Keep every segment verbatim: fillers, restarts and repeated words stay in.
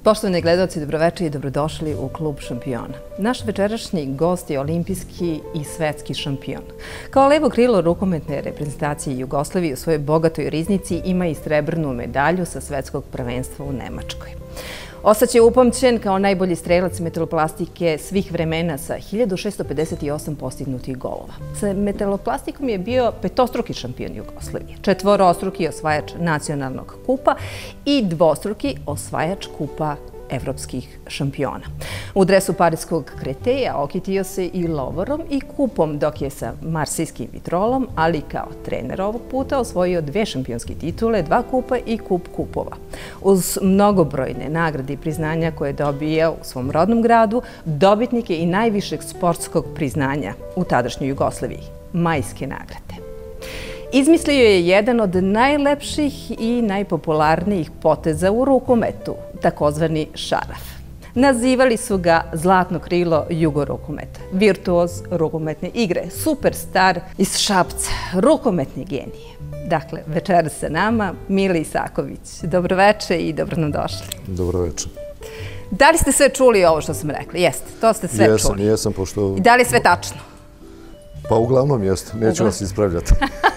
Poštovani gledalci, dobroveče i dobrodošli u Klub šampiona. Naš večerašnji gost je olimpijski i svetski šampion. Kao levo krilo rukometne reprezentacije Jugoslavije u svojoj bogatoj riznici ima i srebrnu medalju sa svetskog prvenstva u Nemačkoj. Ostaće upamćen kao najbolji strelac metaloplastike svih vremena sa hiljadu šesto pedeset osam postignutih golova. Sa metaloplastikom je bio petostruki šampion Jugoslavije, četvorostruki osvajač nacionalnog kupa i dvostruki osvajač kupa evropskih šampiona. U dresu parijskog Kreteja okitio se i lovorom i kupom, dok je sa marsijskim vitrolom, ali kao trener ovog puta osvojio dve šampionske titule, dva kupa i kup kupova. Uz mnogobrojne nagrade i priznanja koje je dobio u svom rodnom gradu, dobitnik je i najvišeg sportskog priznanja u tadašnjoj Jugoslaviji, Majske nagrade. Izmislio je jedan od najlepših i najpopularnijih poteza u rukometu, takozvani šaraf. Nazivali su ga zlatno krilo jugorukometa, virtuoz rukometne igre, superstar iz Šapca, rukometni genije. Dakle, večeras sa nama Mile Isaković. Dobroveče i dobro nam došli. Dobroveče. Da li ste sve čuli ovo što sam rekla? Jeste, to ste sve čuli. Jesam, jesam, pošto... I da li je sve tačno? Pa uglavnom jeste, neću vas ispravljati.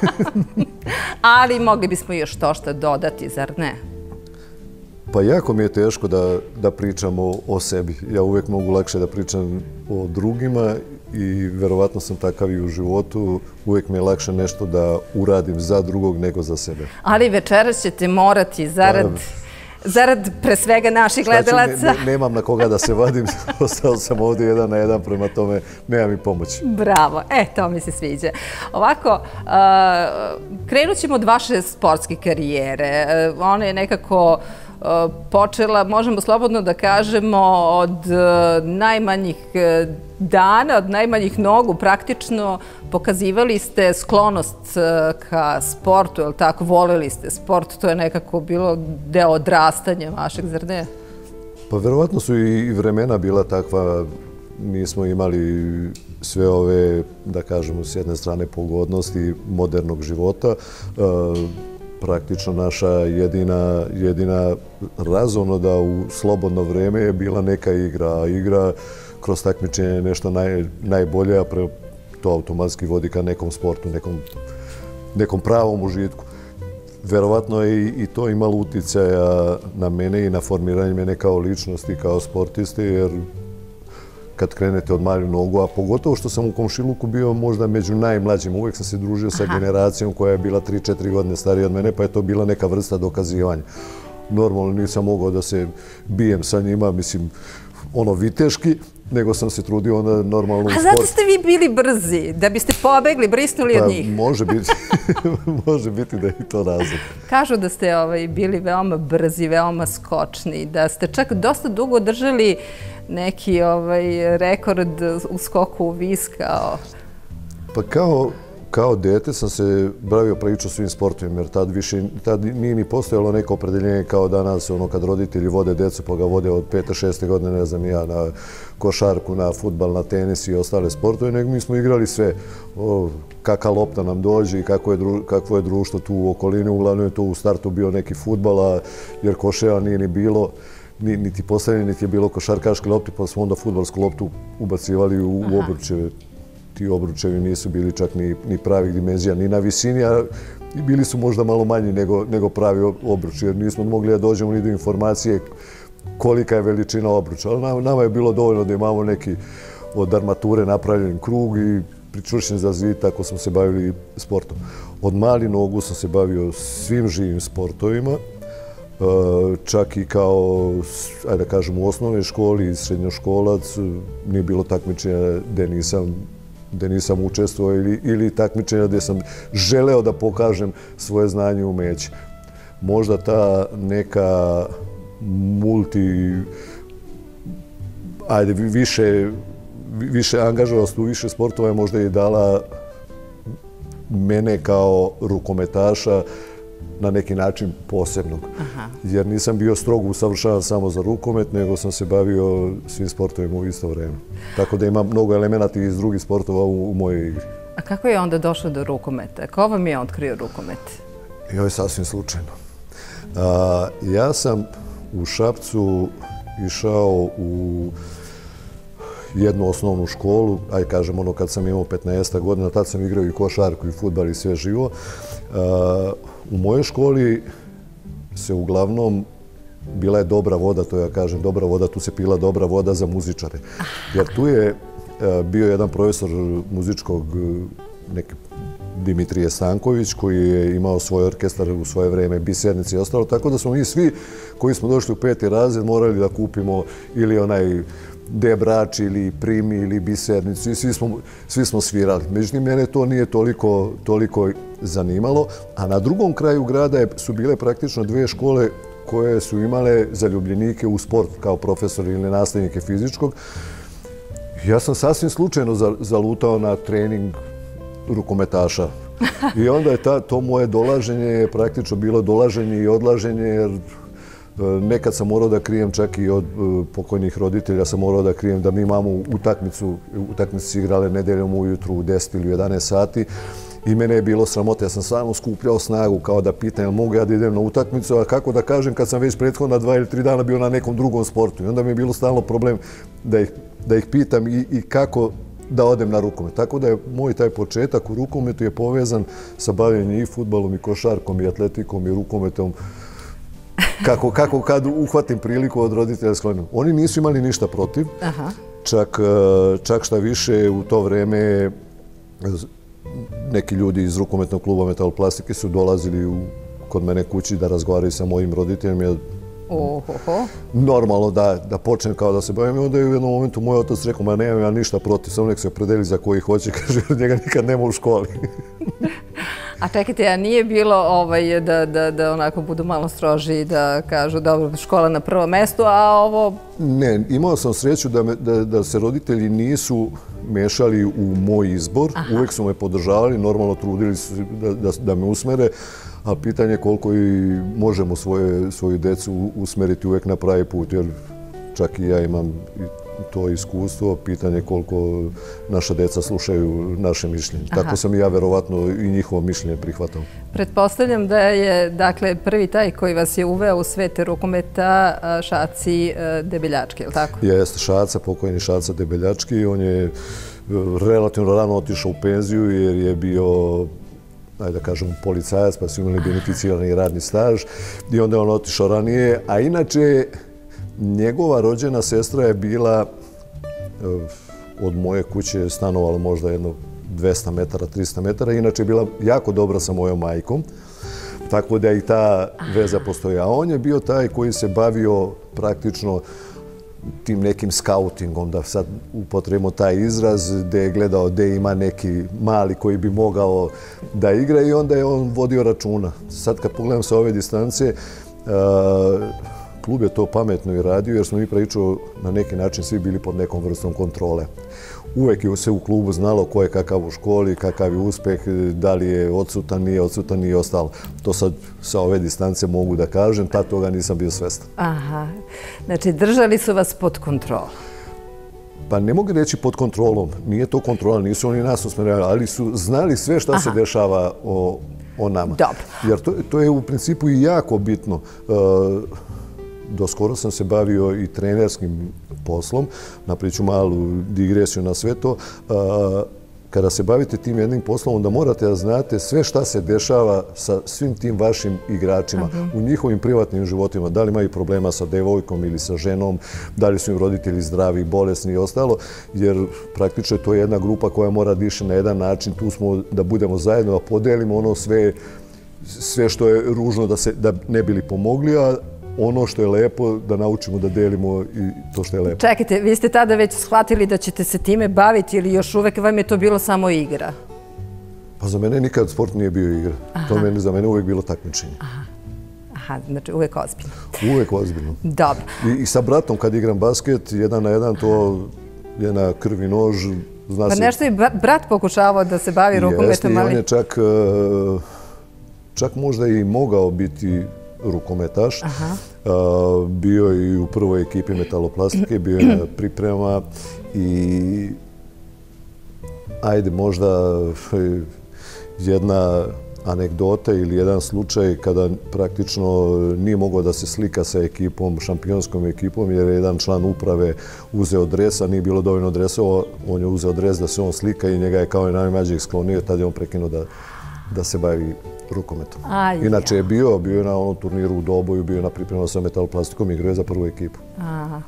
Ali mogli bismo još to što dodati, zar ne? Pa jako mi je teško da pričam o sebi. Ja uvijek mogu lakše da pričam o drugima i verovatno sam takav i u životu. Uvijek mi je lakše nešto da uradim za drugog nego za sebe. Ali večeras ćete morati zarad... Zarad pre svega naših gledalaca. Nemam na koga da se vadim, ostao sam ovdje jedan na jedan, prema tome nema mi pomoći. Bravo, e, to mi se sviđa. Ovako, krenut ćemo od vaše sportske karijere. Ona je nekako počela, možemo slobodno da kažemo, od najmanjih dana, od najmanjih nogu. Praktično pokazivali ste sklonost ka sportu, ili tako, voleli ste sport, to je nekako bilo deo odrastanja vašeg, zar ne? Pa verovatno su i vremena bila takva, nismo imali sve ove, da kažemo, s jedne strane pogodnosti modernog života. Praktično naša jedina, jedina razonoda u slobodno vreme je bila neka igra, a igra kroz takmičenje je nešto naj, najbolje, a pre, to automatski vodi ka nekom sportu, nekom, nekom pravom užitku. Verovatno je i, i to imalo uticaja na mene i na formiranje mene kao ličnosti, kao sportiste, jer kad krenete od malih nogu, a pogotovo što sam u komšiluku bio možda među najmlađim. Uvijek sam se družio sa generacijom koja je bila tri četiri godine starija od mene, pa je to bila neka vrsta dokazivanja. Normalno nisam mogao da se bijem sa njima, mislim, ono viteški, nego sam se trudio onda normalno u sportu. A zato ste vi bili brzi, da biste pobegli, brisnuli od njih? Pa može biti, može biti da je i to razlog. Kažu da ste bili veoma brzi, veoma skočni, da ste čak dosta dugo držali neki rekord u skoku u vis kao... Pa kao... Kao dete sam se bavio pričao svim sportovima, jer tad više, tad nije ni postojalo neko opredeljenje kao danas, ono kad roditelji vode decu pa ga vode od pete, šeste godine, ne znam ja, na košarku, na fudbal, na tenis i ostale sportove, nego mi smo igrali sve. O, kakva lopta nam dođe i kako je, dru, kakvo je društvo tu u okolini, uglavnom je to u startu bio neki fudbala, jer koševa nije ni bilo, ni, niti postavljeni, niti je bilo košarkaške lopti, pa smo onda fudbalsku loptu ubacivali u, u obručeve. Ti obručevi nisu bili čak ni, ni pravih dimenzija, ni na visini, a bili su možda malo manji nego, nego pravi obruč, jer nismo mogli da dođemo ni do informacije kolika je veličina obruča. Ali nama, nama je bilo dovoljno da imamo neki od armature napravljen krug i pričvršen za zid, tako smo se bavili sportom. Od mali nogu sam se bavio svim živim sportovima, čak i kao, ajde da kažem, u osnovnoj školi i srednjoškolac, nije bilo takmičenja gde nisam gde nisam učestvovao ili, ili takmičenja gde sam želeo da pokažem svoje znanje i umeće. Možda ta neka multi, ajde, više, više angažovanost u više sportova je možda i dala mene kao rukometaša na neki način posebnog. Jer nisam bio strogo usavršavan samo za rukomet, nego sam se bavio svim sportovima u isto vreme. Tako da imam mnogo elemenata iz drugih sportova u mojoj igri. A kako je onda došlo do rukometa? Ko vam je otkrio rukomet? I ovo je sasvim slučajno. Ja sam u Šapcu išao u jednu osnovnu školu, aj kažem ono kad sam imao petnaest godina, tad sam igrao i košarku i fudbal i sve živo. U mojoj školi se uglavnom bila je dobra voda, to ja kažem dobra voda, tu se pila dobra voda za muzičare. Jer tu je bio jedan profesor muzičkog, neki Dimitrije Stanković, koji je imao svoj orkestar u svoje vreme, bisernici i ostalo, tako da smo mi svi koji smo došli u peti razred morali da kupimo ili onaj debrač ili primi ili bisernicu i svi smo, svi smo svirali. Međutim, mene to nije toliko, toliko zanimalo, a na drugom kraju grada su bile praktično dve škole koje su imale zaljubljenike u sport kao profesor ili nastavnike fizičkog. Ja sam sasvim slučajno zalutao na trening rukometaša. I onda je ta, to moje dolaženje praktično bilo dolaženje i odlaženje, jer nekad sam morao da krijem čak i od pokojnih roditelja, sam morao da krijem da mi imamo utakmicu, utakmice se igrale nedeljom ujutru u deset ili jedanaest sati i mene je bilo sramota. Ja sam samo skupljao snagu kao da pitam jel mogu ja da idem na utakmicu, a kako da kažem kad sam već prethodna dva ili tri dana bio na nekom drugom sportu. I onda mi je bilo stalno problem da ih, da ih pitam i, i kako da odem na rukomet. Tako da je moj taj početak u rukometu je povezan sa bavljenjem i fudbalom i košarkom i atletikom i rukometom. Kako, kako kad uhvatim priliku od roditelja sklonim. Oni nisu imali ništa protiv. Aha. Čak, čak šta više u to vreme neki ljudi iz rukometnog kluba Metaloplastike su dolazili u, kod mene kući da razgovaraju sa mojim roditeljima. Ohoho. Normalno da, da počnem kao da se bavim. I onda je u jednom momentu moj otac rekao, ma nemam ja ništa protiv, samo nek se opredeli za koji hoće, kaže, jer njega nikad nema u školi. A čekajte, a nije bilo ovaj, da, da, da onako budu malo stroži, da kažu dobro, škola na prvom mestu, a ovo... Ne, imao sam sreću da, me, da, da se roditelji nisu mešali u moj izbor. Aha. Uvek su me podržavali, normalno trudili su da, da, da me usmere, a pitanje je koliko i možemo svoje, svoju decu usmeriti uvek na pravi put, jer čak i ja imam to iskustvo, pitanje koliko naša deca slušaju naše mišljenje. Aha. Tako sam i ja verovatno i njihovo mišljenje prihvatao. Pretpostavljam da je dakle, prvi taj koji vas je uveo u svete rukometa Šaci Debeljački, je li tako? Jeste, Šaca, pokojni Šaca Debeljački. On je relativno rano otišao u penziju jer je bio, ajde da kažem, policajac, pa su imali beneficirani radni staž i onda je on otišao ranije, a inače njegova rođena sestra je bila od moje kuće stanovala možda jedno dvesta metara, trista metara, inače je bila jako dobra sa mojom majkom, tako da i ta veza postoji. A on je bio taj koji se bavio praktično tim nekim skautingom, da sad upotrebimo taj izraz, gde je gledao gde ima neki mali koji bi mogao da igra i onda je on vodio računa. Sad kad pogledam sa ove distance, klub je to pametno i radio jer smo mi pričao na neki način svi bili pod nekom vrstom kontrole. Uvek je se u klubu znalo ko je kakav u školi, kakav je uspeh, da li je odsutan, nije odsutan i ostalo. To sad sa ove distance mogu da kažem, tad toga nisam bio svestan. Aha, znači držali su vas pod kontrolom. Pa ne mogu reći pod kontrolom, nije to kontrola, nisu oni nas usmerjali, ali su znali sve šta se dešava o, o nama. Dobro. Jer to, to je u principu i jako bitno. Doskoro sam se bavio i trenerskim poslom, napriču malu digresiju na sve to. Kada se bavite tim jednim poslom, onda morate da znate sve šta se dešava sa svim tim vašim igračima u njihovim privatnim životima. Da li imaju problema sa devojkom ili sa ženom, da li su im roditelji zdravi, bolesni i ostalo, jer praktično to je jedna grupa koja mora da diše na jedan način. Tu smo da budemo zajedno, da podelimo ono sve, sve što je ružno da, se, da ne bili pomogli, a ono što je lepo, da naučimo da delimo i to što je lepo. Čekajte, vi ste tada već shvatili da ćete se time baviti ili još uvek vam je to bilo samo igra? Pa za mene nikad sport nije bio igra. Aha. To je za mene uvek bilo takmičenje. Aha. Aha, znači uvek ozbiljno. Uvek ozbiljno. Dobro. I, I sa bratom kad igram basket, jedan na jedan, to je na krvi nož. Zna pa se... nešto je brat pokušavao da se bavi rukometom, ali... Jeste, i on je čak, čak možda i mogao biti rukometaš. Aha. Bio je i u prvoj ekipi Metaloplastike, bio je na priprema i ajde možda jedna anegdota ili jedan slučaj kada praktično nije mogao da se slika sa ekipom, šampionskom ekipom, jer je jedan član uprave uzeo dres, a nije bilo dovoljno dresova, on je uzeo dres da se on slika i njega je kao i najmlađih sklonio, tad je on prekinuo da, da se bavi rukometom. Aj, Inače je ja. bio, bio je na onom turniru u Doboju, bio je na pripremama sa metaloplastikom, igrao je za prvu ekipu. Aha.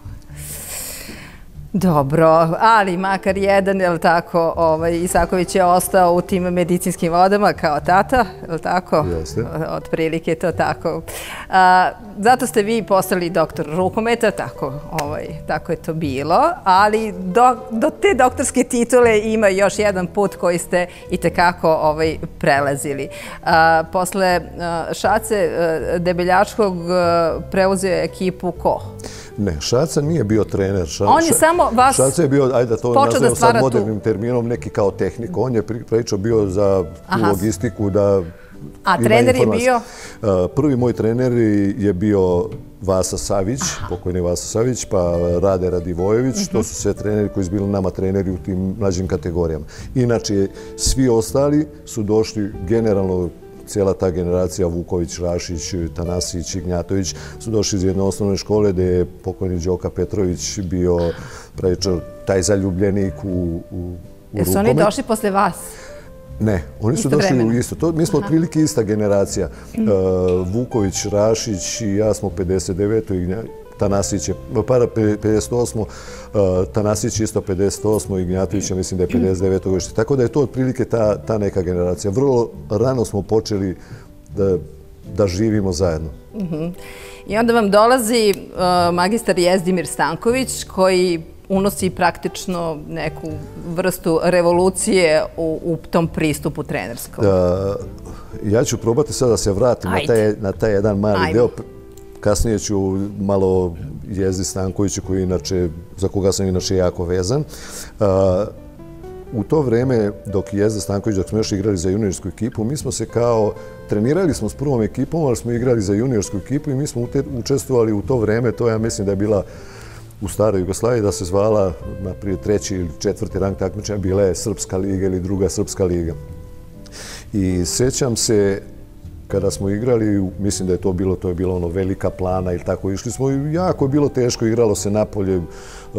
Dobro, ali makar jedan, je li tako, ovaj, Isaković je ostao u tim medicinskim vodama kao tata, je li tako? Jeste. Otprilike to tako. A, zato ste vi postali doktor rukometa, tako, ovaj, tako je to bilo, ali do, do te doktorske titule ima još jedan put koji ste itekako ovaj, prelazili. A, posle a, Šace a, Debeljačkog a, preuzeo je ekipu ko? Ne, Šaca nije bio trener. Ša, On je ša, samo vas Šaca je bio, ajde da to nazovemo sad modernim tu. terminom, neki kao tehnik. On je pričao bio za Aha. logistiku da A ima trener je informacije. bio? Prvi moj trener je bio Vasa Savić, Aha. pokojni Vasa Savić, pa Rade Radivojević. Uh-huh. To su sve treneri koji su bili nama treneri u tim mlađim kategorijama. Inače, svi ostali su došli generalno, cijela ta generacija Vuković, Rašić, Tanasić, Ignjatović su došli iz jedne osnovne škole gdje je pokojni Đoka Petrović bio pravičar, taj zaljubljenik u, u, u Jesu oni došli posle vas? Ne, oni su došli u isto. To, mi smo otprilike ista generacija. Uh, Vuković, Rašić i ja smo pedeset deveto i Tanasić je, para pedeset osmo, uh, Tanasić isto pedeset osmo i Ignjatović je mislim da je pedeset deveto godište. Tako da je to otprilike ta, ta neka generacija. Vrlo rano smo počeli da, da živimo zajedno. Uh-huh. I onda vam dolazi uh, magistar Jezdimir Stanković koji unosi praktično neku vrstu revolucije u, u tom pristupu trenerskom. Da, ja ću probati sad da se vratim na taj, na taj jedan mali Ajde. deo. Kasnije ću malo Jezdi Stankoviću, koji inače, za koga sam inače jako vezan. Uh, u to vreme, dok Jezda Stanković, dok smo još igrali za juniorsku ekipu, mi smo se kao, trenirali smo s prvom ekipom, ali smo igrali za juniorsku ekipu i mi smo učestvovali u to vreme, to ja mislim da je bila u staroj Jugoslaviji, da se zvala naprije treći ili četvrti rang takmičenja, bila je Srpska liga ili druga Srpska liga. I sjećam se, kada smo igrali, mislim da je to bilo, to je bilo ono Velika Plana ili tako, išli smo i jako je bilo teško, igralo se napolje uh,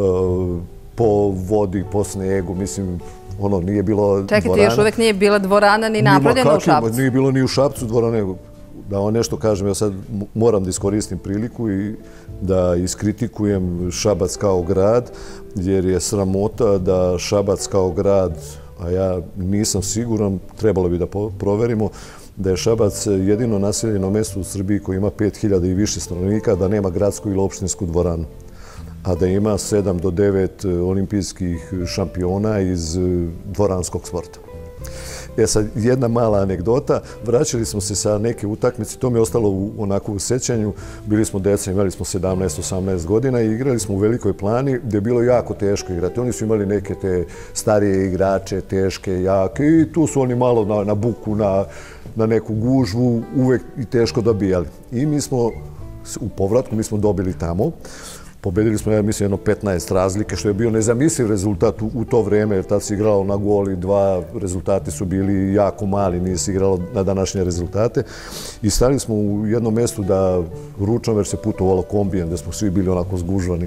po vodi, po snegu, mislim, ono, nije bilo dvorana. Čekajte, još uvek nije bila dvorana ni napravljena u Šapcu. Nije bilo ni u Šapcu dvorane. Da vam nešto kažem, ja sad moram da iskoristim priliku i da iskritikujem Šabac kao grad, jer je sramota da Šabac kao grad, a ja nisam siguran, trebalo bi da proverimo, da je Šabac jedino naseljeno mesto u Srbiji koji ima pet hiljada i više stanovnika, da nema gradsku ili opštinsku dvoranu, a da ima sedam do devet olimpijskih šampiona iz dvoranskog sporta. E sad, jedna mala anegdota, vraćali smo se sa neke utakmice, to mi je ostalo u, onako u sećanju, bili smo deca, imali smo sedamnaest osamnaest godina i igrali smo u Velikoj Plani gdje je bilo jako teško igrati. Oni su imali neke te starije igrače, teške, jake i tu su oni malo na, na buku, na, na neku gužvu, uvek i teško dobijali. I mi smo, u povratku, mi smo dobili tamo. Pobedili smo, ja mislim, jedno petnaest razlike, što je bio nezamisliv rezultat u, u to vreme, jer tad se igralo na gol i dva, rezultati su bili jako mali, nije se igralo na današnje rezultate. I stali smo u jednom mjestu da ručno već se putovalo kombijem, da smo svi bili onako zgužvani.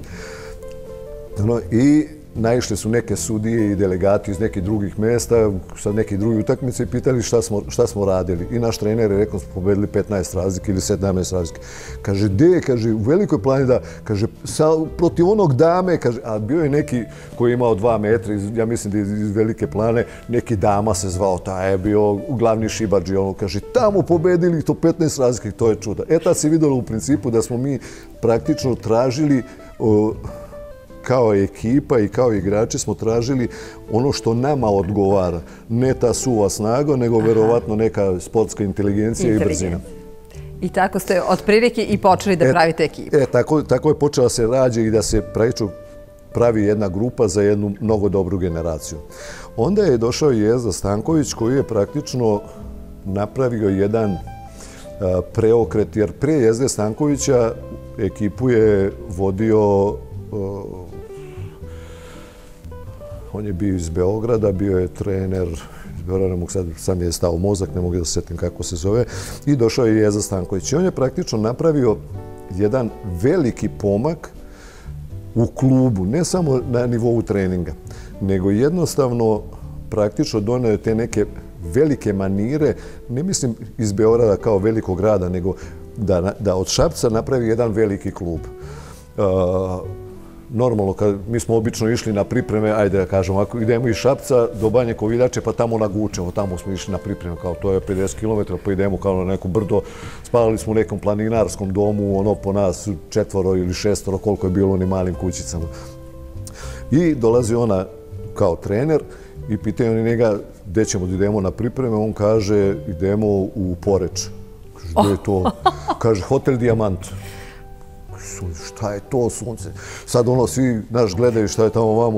No, i naišli su neke sudije i delegati iz nekih drugih mjesta, sa nekih drugih utakmice i pitali šta smo, šta smo radili. I naš trener je rekao, smo pobedili petnaest razlike ili sedamnaest razlike. Kaže, de, kaže, u Velikoj Plani da, kaže, sa, protiv onog dame, kaže, a bio je neki koji je imao dva metra, ja mislim da iz Velike Plane, neki dama se zvao, taj je bio glavni šibadži, ono, kaže, tamo pobedili to petnaest razlike, to je čuda. E, tad se vidjelo u principu da smo mi praktično tražili o, kao ekipa i kao igrači smo tražili ono što nama odgovara. Ne ta suva snaga, nego verovatno neka sportska inteligencija i brzina. I tako ste otprilike i počeli da pravite ekipu. E, tako, tako je počela se rađe i da se praviču pravi jedna grupa za jednu mnogo dobru generaciju. Onda je došao Jezda Stanković koji je praktično napravio jedan a, preokret, jer pre Jezde Stankovića ekipu je vodio a, on je bio iz Beograda, bio je trener, ne mogu sad, sam je stao mozak, ne mogu da se sjetim kako se zove, i došao je Jeza Stanković. I on je praktično napravio jedan veliki pomak u klubu, ne samo na nivou treninga, nego jednostavno praktično donio te neke velike manire, ne mislim iz Beograda kao velikog grada, nego da, da od Šapca napravi jedan veliki klub. Uh, normalno, kad mi smo obično išli na pripreme, ajde da kažemo, ako idemo iz Šapca do Banje Koviljače, pa tamo na Gučevo, tamo smo išli na pripreme, kao to je pedeset kilometara, pa idemo kao na neko brdo, spavali smo u nekom planinarskom domu, ono po nas četvoro ili šestoro, koliko je bilo u onim malim kućicama. I dolazi ona kao trener i pitaju oni njega gde ćemo da idemo na pripreme, on kaže idemo u Poreč. Gde je to? Kaže Hotel Dijamant. Šta je to sunce? Sad ono svi naš gledaju šta je tamo vamo.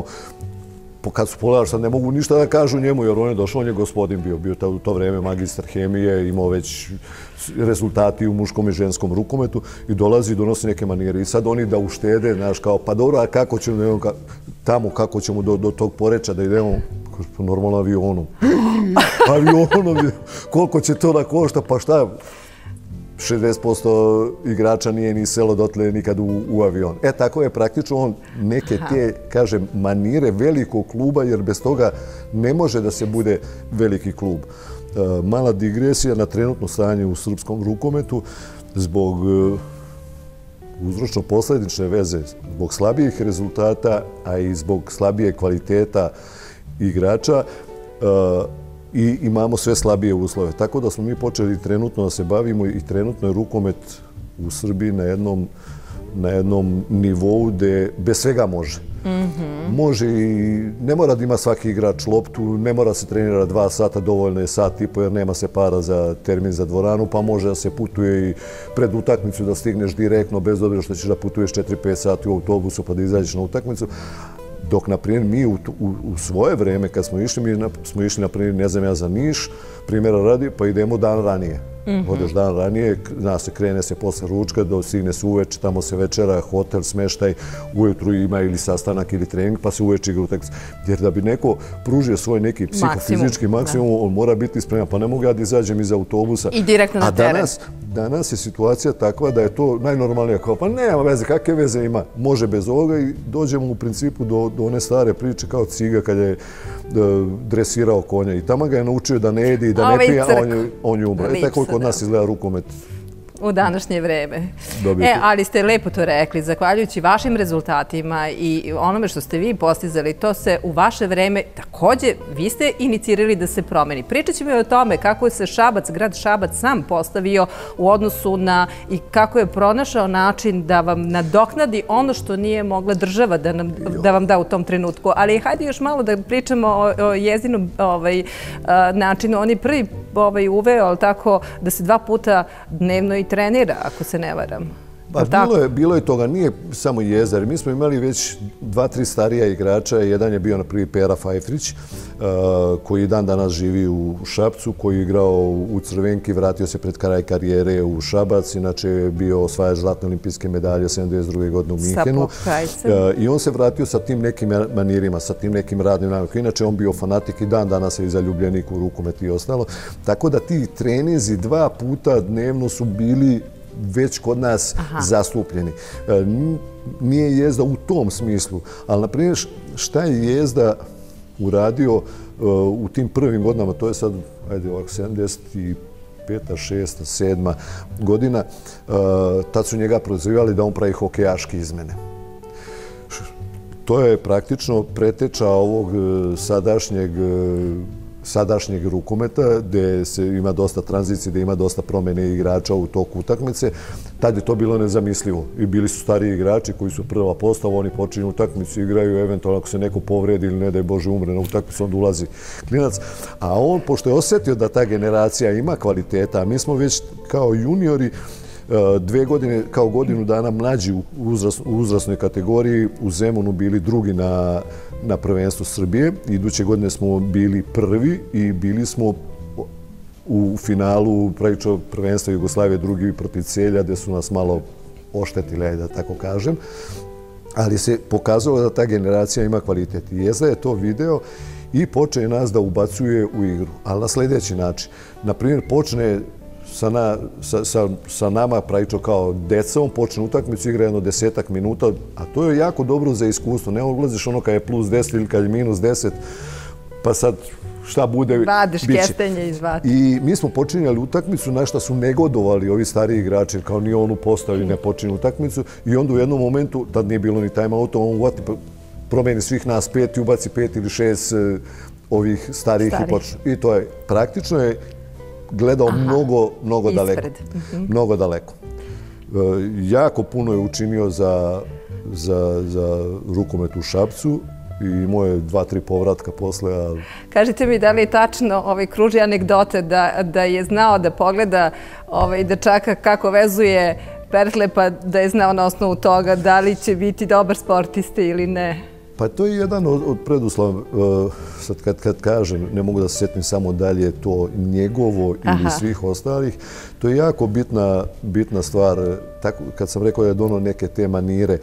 Kad su pogledali, sad ne mogu ništa da kažu njemu, jer on je došao, on je gospodin bio. Bio u to vreme magistar hemije, imao već rezultati u muškom i ženskom rukometu i dolazi i donosi neke manire. I sad oni da uštede, znaš, kao, pa dobro, a kako ćemo tamo, kako ćemo do, do tog Poreča da idemo? Normalno avionom. Avionom, koliko će to da košta, pa šta? šezdeset posto igrača nije ni selo dotle nikad u, u avion. E, tako je praktično on neke te, kažem, manire velikog kluba, jer bez toga ne može da se bude veliki klub. E, mala digresija na trenutno stanje u srpskom rukometu zbog e, uzročno-posledične veze, zbog slabijih rezultata, a i zbog slabije kvaliteta igrača, e, i imamo sve slabije uslove. Tako da smo mi počeli trenutno da se bavimo i trenutno je rukomet u Srbiji na jednom, na jednom nivou gde bez svega može. Mm-hmm. Može i ne mora da ima svaki igrač loptu, ne mora se trenira dva sata, dovoljno je sat i po jer nema se para za termin za dvoranu, pa može da se putuje i pred utakmicu da stigneš direktno bez obzira što ćeš da putuješ četiri pet sati u autobusu pa da izađeš na utakmicu. Dok, na primjer, mi u, u, u svoje vreme, kad smo išli, mi na, smo išli, na primjer, ne znam ja, za Niš, primjera radi, pa idemo dan ranije. Mm-hmm. Odeš dan ranije, zna se, krene se posle ručka, stigne se uveče, tamo se večera, hotel, smeštaj, ujutru ima ili sastanak ili trening, pa se uveče igra utakmica. Jer da bi neko pružio svoj neki psihofizički maksimum, maksimum on mora biti spreman. Pa ne mogu ja da izađem iz autobusa. I direktno na teren. A danas, danas je situacija takva da je to najnormalnije. Kao, pa nema veze, kakve veze ima? Može bez ovoga i dođemo u principu do, do one stare priče kao Ciga kad je dresirao konja. I tamo ga je naučio da ne jedi i da ne pije, a on je, on je umro. E, tako kod nas izgleda rukomet. U današnje vreme. E, ali ste lepo to rekli, zahvaljujući vašim rezultatima i onome što ste vi postizali, to se u vaše vreme također, vi ste inicirali da se promeni. Pričat ćemo i o tome kako je se Šabac, grad Šabac sam postavio u odnosu na i kako je pronašao način da vam nadoknadi ono što nije mogla država da, nam, da vam da u tom trenutku. Ali hajde još malo da pričamo o, o jezinom ovaj, načinu. On je prvi ovaj, uveo, ali tako, da se dva puta dnevno i trenira, ako se ne varam. Pa bilo je, bilo je toga, nije samo Jezar. Mi smo imali već dva, tri starija igrača. Jedan je bio, na prvi, Pera Fajfrić, koji dan danas živi u Šapcu, koji je igrao u Crvenki, vratio se pred kraj karijere u Šabac, inače je bio osvajač zlatne olimpijske medalje sedamdeset druge godine u Minhenu. I on se vratio sa tim nekim manirima, sa tim nekim radnim navikom. Inače, on bio fanatik i dan danas je i zaljubljenik u rukomet i ostalo. Tako da ti trenizi dva puta dnevno su bili već kod nas Aha. zastupljeni. Nije Jezda u tom smislu, ali na primjer šta je Jezda uradio u tim prvim godinama, to je sad, ajde ovako, sedamdeset peta, šesta, sedma godina, tad su njega prozivali da on pravi hokejaške izmene. To je praktično preteča ovog sadašnjeg sadašnjeg rukometa, gde se ima dosta tranzicije, gde ima dosta promjene igrača u toku utakmice. Tad je to bilo nezamislivo. I bili su stariji igrači koji su prva postava, oni počinju utakmicu, igraju, eventualno ako se neko povredi ili ne daj Bože umre na utakmicu, onda ulazi klinac. A on, pošto je osjetio da ta generacija ima kvaliteta, a mi smo već kao juniori dve godine, kao godinu dana mlađi u uzrasnoj kategoriji u Zemunu bili drugi na na prvenstvu Srbije. Iduće godine smo bili prvi i bili smo u finalu pravično prvenstva Jugoslavije drugi protiv Celja, gde su nas malo oštetili, da tako kažem. ali se pokazalo da ta generacija ima kvalitet. I Jezda je to video i počne nas da ubacuje u igru, ali na sljedeći način. Naprimjer, počne sa, na, sa, sa, sa nama pravično kao deca, on počne utakmicu, igra jedno desetak minuta, a to je jako dobro za iskustvo. Ne ulaziš ono kad je plus deset ili kad je minus deset, pa sad šta bude, vadiš kestenje iz vatre. I mi smo počinjali utakmicu, na šta su negodovali ovi stariji igrači, kao nije on u postavi, ne počinje utakmicu, i onda u jednom momentu, tad nije bilo ni time-outa, on uvati, promeni svih nas pet i ubaci pet ili šest ovih starijih i počne. I to je, praktično je gledao Aha, mnogo, mnogo daleko. Uh-huh. Mnogo daleko. E, jako puno je učinio za, za, za rukomet u Šapcu i imao je dva, tri povratka posle. A... Kažite mi, da li je tačno ovaj, kruži anegdote da, da je znao da pogleda ovaj, dečaka kako vezuje pertle, pa da je znao na osnovu toga da li će biti dobar sportista ili ne? Pa to je jedan od, od preduslova. Sad kad, kad kažem, ne mogu da se sjetim samo da li je to njegovo ili Aha. svih ostalih, to je jako bitna, bitna stvar. Tako, kad sam rekao da je dono neke te manire,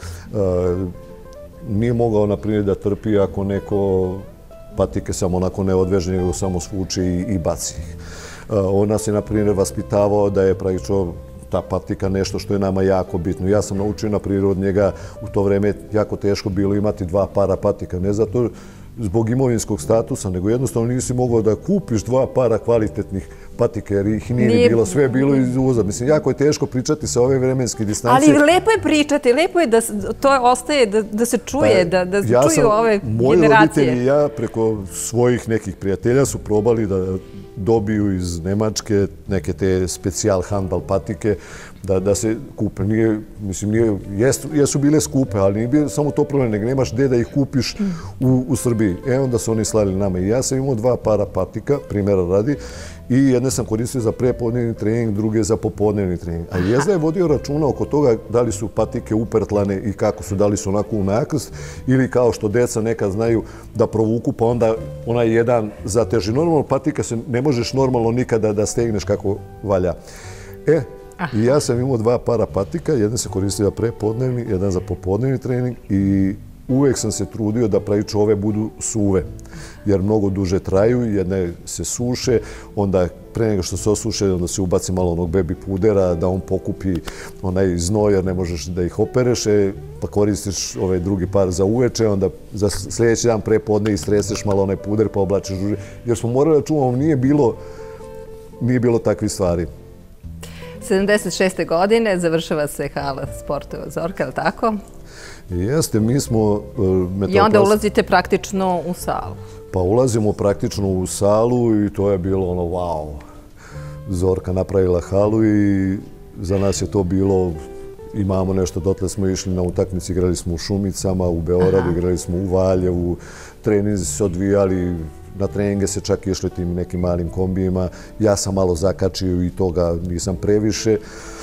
nije mogao, na primjer, da trpi ako neko patike samo onako ne odveže, nego samo svuči i, i baci ih. On nas je, na primjer, vaspitavao da je pravično ta patika nešto što je nama jako bitno. Ja sam naučio, na primjer, od njega u to vreme jako teško bilo imati dva para patika. Ne zato zbog imovinskog statusa, nego jednostavno nisi mogao da kupiš dva para kvalitetnih patika, jer ih nije, nije bilo, sve je bilo iz uvoza. Mislim, jako je teško pričati sa ove vremenske distancije. Ali lepo je pričati, lepo je da to ostaje, da, da se čuje, pa, da, da se ja čuju sam, ove moji generacije. Moji roditelji i ja preko svojih nekih prijatelja su probali da dobiju iz Nemačke neke te specijal handbal patike da, da se kupe. Nije, mislim, nije, jesu, jesu bile skupe, ali nije bilo samo to problem, nego nemaš gde da ih kupiš u, u Srbiji. E, onda su oni slali nama. I ja sam imao dva para patika, primjera radi, i jedne sam koristio za prepodnevni trening, druge za popodnevni trening. A Jezda je vodio računa oko toga da li su patike upertlane i kako su, da li su onako u nakrst, ili kao što deca nekad znaju da provuku, pa onda onaj jedan zateži. Normalno patika se ne možeš normalno nikada da stegneš kako valja. E, i ja sam imao dva para patika, jedan se koristio za prepodnevni, jedan za popodnevni trening, i uvek sam se trudio da pravično ove budu suve, jer mnogo duže traju, jedne se suše, onda pre nego što se osuše, onda se ubaci malo onog baby pudera, da on pokupi onaj znoj, jer ne možeš da ih opereš, pa koristiš ovaj drugi par za uveče, onda za sljedeći dan prepodne istreseš malo onaj puder, pa oblačiš duže, jer smo morali da čuvamo, nije bilo, nije bilo takvih stvari. sedamdeset šeste godine završava se hala sportova Zorka, je li tako? Jeste, mi smo... I onda ulazite praktično u salu. Pa ulazimo praktično u salu i to je bilo ono, wow. Zorka napravila halu i za nas je to bilo, imamo nešto, dotle smo išli na utakmici, igrali smo u Šumicama, u Beogradu, igrali smo u Valjevu, treninzi se odvijali, na treninge se čak išli tim nekim malim kombijima. Ja sam malo zakačio i toga nisam previše,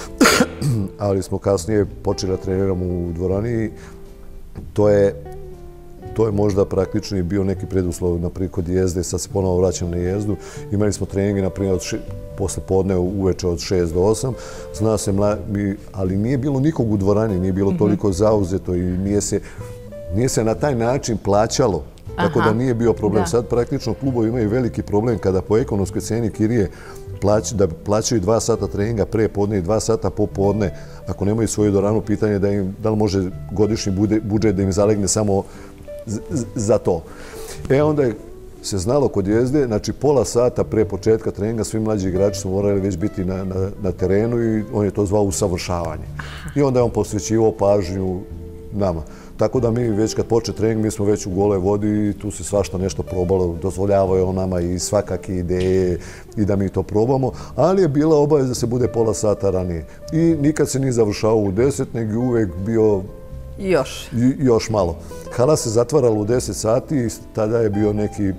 ali smo kasnije počeli da treniramo u dvorani. To je, to je možda praktično i bio neki preduslov, naprijed kod Jezde, sad se ponovo vraćam na Jezdu. Imali smo treninge, naprijed, od še, posle podne uveče od šest do osam, zna se mla, mi, ali nije bilo nikog u dvorani, nije bilo toliko zauzeto i nije se, nije se na taj način plaćalo. Tako da nije bio problem. Sad praktično klubovi imaju veliki problem kada po ekonomskoj ceni kirije da plaćaju dva sata treninga pre podne i dva sata popodne. Ako nemaju svoju dvoranu, pitanje da im, da li može godišnji budžet da im zalegne samo za to. E onda je se znalo kod Jezde, znači pola sata pre početka treninga svi mlađi igrači su morali već biti na, na, na terenu i on je to zvao usavršavanje. I onda je on posvećivao pažnju nama. Tako da mi već kad počne trening, mi smo već u goloj vodi i tu se svašta nešto probalo, dozvoljavao je on nama i svakake ideje i da mi to probamo, ali je bila obaveza da se bude pola sata ranije. I nikad se nije završao u deset, nego uvek bio još, još malo. Hala se zatvarala u deset sati i tada je bio neki,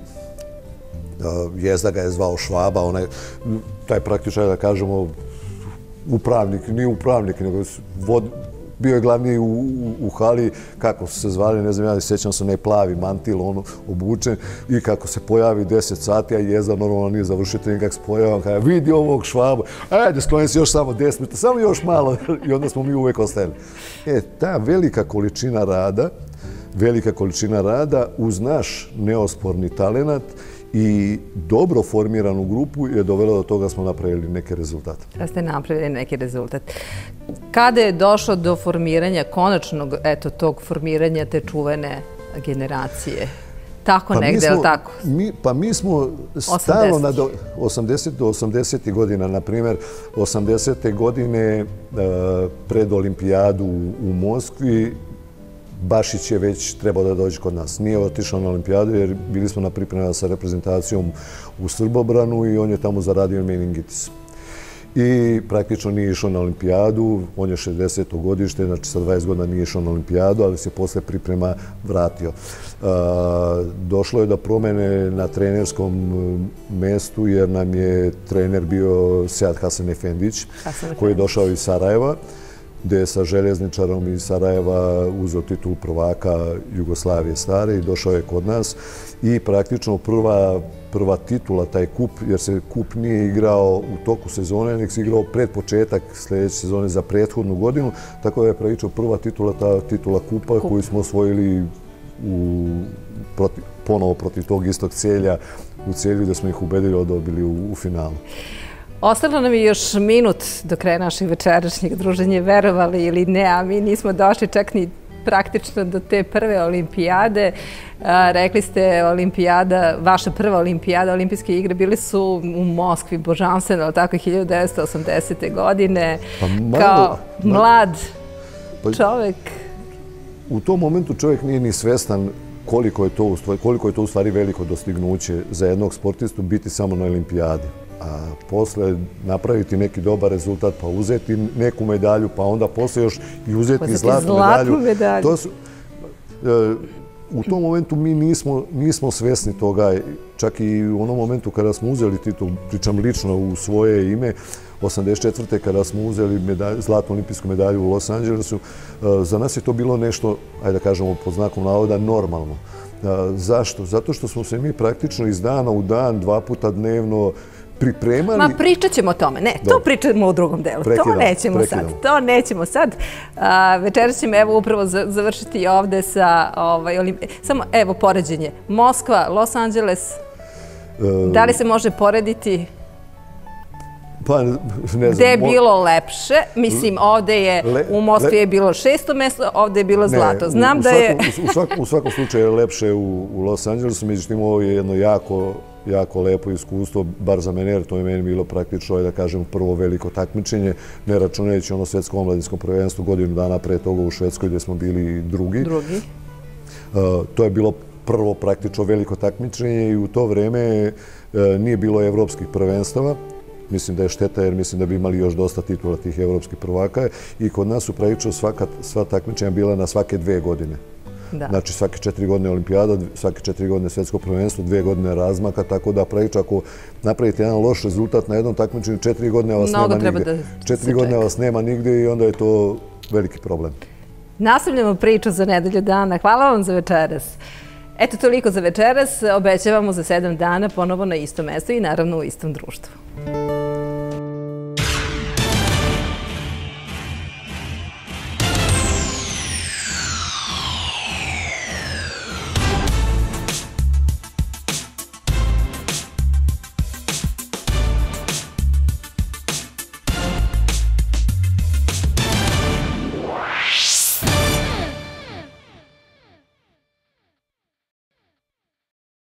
Jezda ga je zvao Švaba, onaj, taj praktično da kažemo upravnik, nije upravnik, nego vod, bio je glavni u, u hali, kako su se zvali, ne znam, ja sjećam se, onaj plavi mantil, ono, obučen, i kako se pojavi deset sati, a Jezda normalno nije završio trening, kako se pojavi, kada vidi ovog Švabu, ajde, skloni se još samo deset minuta, samo još malo, i onda smo mi uvek ostajali. E, ta velika količina rada, velika količina rada uz naš neosporni talenat i dobro formiranu grupu je dovelo do toga da smo napravili neke rezultate. Da ste napravili neki rezultat. Kada je došlo do formiranja, konačnog, eto, tog formiranja te čuvene generacije? Tako negde, je li tako? Pa mi smo stalno na osamdeset do osamdesetih godina, na primjer, osamdesete godine pred olimpijadu u Moskvi, Bašić je već trebao da dođe kod nas. Nije otišao na olimpijadu jer bili smo na pripremama sa reprezentacijom u Srbobranu i on je tamo zaradio meningitis. I praktično nije išao na olimpijadu, on je šezdeseto godište, znači sa dvadeset godina nije išao na olimpijadu, ali se posle priprema vratio. Došlo je do promene na trenerskom mestu jer nam je trener bio Sead Hasan Efendić, koji je došao iz Sarajeva, gde je sa željezničarom iz Sarajeva uzeo titul prvaka Jugoslavije stare i došao je kod nas. I praktično prva, prva titula, taj kup, jer se kup nije igrao u toku sezone, nek se igrao pred početak sljedeće sezone za prethodnu godinu, tako da je praktično prva titula, ta titula kupa Kup. koju smo osvojili u, proti, ponovo protiv tog istog Celja u Celju, da smo ih ubedili odobili u, u finalu. Ostalo nam je još minut do kraja našeg večerašnjeg druženja, verovali ili ne, a mi nismo došli čak ni praktično do te prve olimpijade. Rekli ste olimpijada, vaša prva olimpijada, olimpijske igre bili su u Moskvi, božanstveno, ali tako, hiljadu devetsto osamdesete godine. Pa malo, kao mlad pa, čovek. U tom momentu čovjek nije ni svestan koliko je to, koliko je to u stvari veliko dostignuće za jednog sportistu biti samo na olimpijadi. A posle napraviti neki dobar rezultat, pa uzeti neku medalju, pa onda posle još i uzeti zlatnu medalju. medalju. To su, e, u tom momentu mi nismo, nismo svesni toga. Čak i u onom momentu kada smo uzeli titul, pričam lično u svoje ime, osamdeset četvrte kada smo uzeli medalju, zlatnu olimpijsku medalju u Los Angelesu, e, za nas je to bilo nešto, ajde da kažemo pod znakom navoda, normalno. E, zašto? Zato što smo se mi praktično iz dana u dan, dva puta dnevno, pripremali... Ma pričat ćemo o tome. Ne, to pričamo u drugom delu. To nećemo sad. To nećemo sad. Večeras ćemo evo upravo završiti ovde sa... Samo evo poređenje. Moskva, Los Angeles. Da li se može porediti? Pa, ne znam. Gde je bilo lepše? Mislim, ovde je... U Moskvi je bilo šesto mesto, ovde je bilo zlato. Znam da je... U svakom slučaju je lepše u Los Angelesu. Međutim, ovo je jedno jako... jako lepo iskustvo, bar za mene, jer to je meni bilo praktično, da kažem, prvo veliko takmičenje, ne računajući ono svetsko omladinskom prvenstvo godinu dana pre toga u Švedskoj gdje smo bili drugi. Drugi. To je bilo prvo praktično veliko takmičenje i u to vreme nije bilo evropskih prvenstava. Mislim da je šteta jer mislim da bi imali još dosta titula tih evropskih prvaka i kod nas su praktično sva takmičenja bila na svake dve godine. Znači svake četiri godine olimpijada, svake četiri godine svetsko prvenstvo, dve godine razmaka, tako da pravično ako napravite jedan loš rezultat na jednom takmičenju, četiri godine vas nema nigde. Četiri godine vas nema nigde i onda je to veliki problem. Nastavljamo priču za nedelju dana. Hvala vam za večeras. Eto, toliko za večeras. Obećavamo za sedam dana ponovo na istom mestu i naravno u istom društvu.